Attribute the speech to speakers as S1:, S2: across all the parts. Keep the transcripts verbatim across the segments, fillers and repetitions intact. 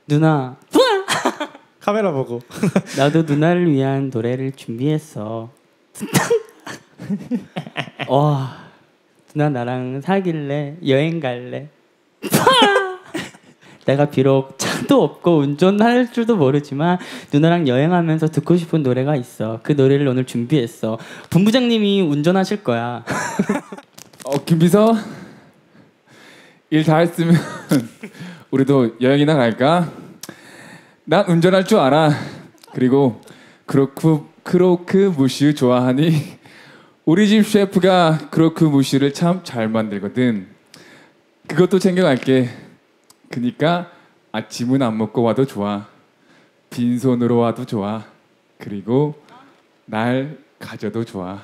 S1: 누나
S2: 카메라 보고
S1: 나도 누나를 위한 노래를 준비했어. 와 누나 나랑 사귈래? 여행 갈래? 내가 비록 차도 없고 운전할 줄도 모르지만 누나랑 여행하면서 듣고 싶은 노래가 있어. 그 노래를 오늘 준비했어. 본부장님이 운전하실 거야.
S3: 어, 김비서 일 다 했으면 우리도 여행이나 갈까? 난 운전할 줄 알아. 그리고 크로크 크로크 무슈 좋아하니? 우리 집 셰프가 크로크 무슈를 참 잘 만들거든. 그것도 챙겨갈게. 그니까 아침은 안 먹고 와도 좋아. 빈손으로 와도 좋아. 그리고 날 가져도 좋아.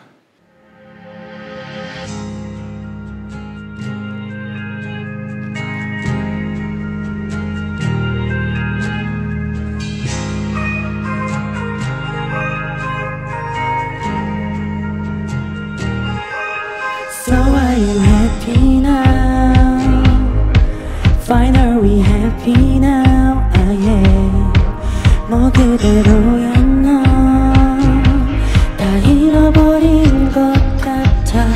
S4: So are you happy now? Finally happy now. Ah yeah. 뭐 그대로였나? 다 잃어버린 것 같아.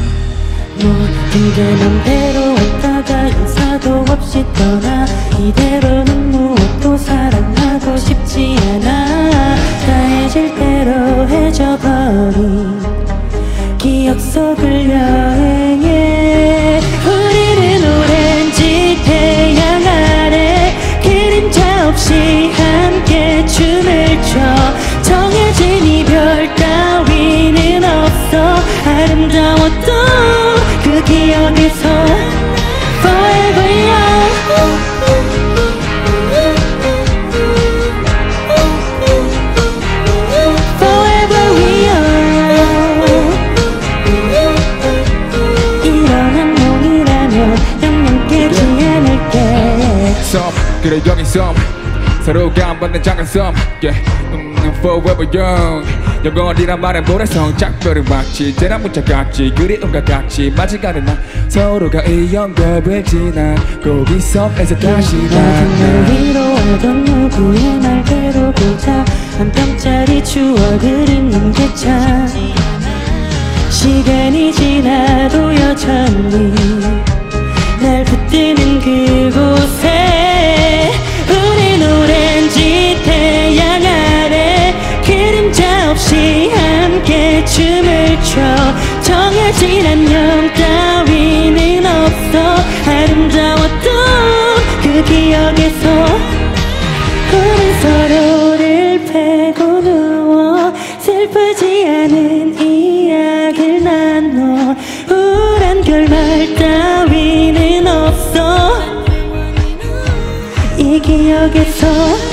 S4: 모든 게 맘대로 왔다가 인사도 없이 떠나. 이대로는 무엇도 사랑하고 싶지 않아. 다해질 대로 해져버린 기억 속을 여행해. 우리는 오렌지 태양 아래 그림자 없이 함께 춤을 춰. 정해진 이별 따위는 없어. 아름다웠던 그 기억에서 Forever young.
S3: 그래 여기서 서로가 안 받는 작은 섬 yeah. 음, Forever young. 영원이란 말은 모래성 작별은 마치 재난 문자 같이 그리움과 같이 맞이가는 날 서로가 이 영겁을 지나 꼭 이 섬에서 다시 만나.
S4: 위로하던 누구의 말대로 보자. 한 병짜리 추억을 잊는 게 참. 시간이 지나도 여전히 날 붙드는 그곳에 우린 오렌지 태양 아래 그림자 없이 함께 춤을 춰. 정해진 안녕 따위는 없어. 아름다웠던 그 기억에서 우린 서로를 패고 누워 슬프지 않은 이야기를 나눠. 우울한 결말 따위는 없어. 이 기억에서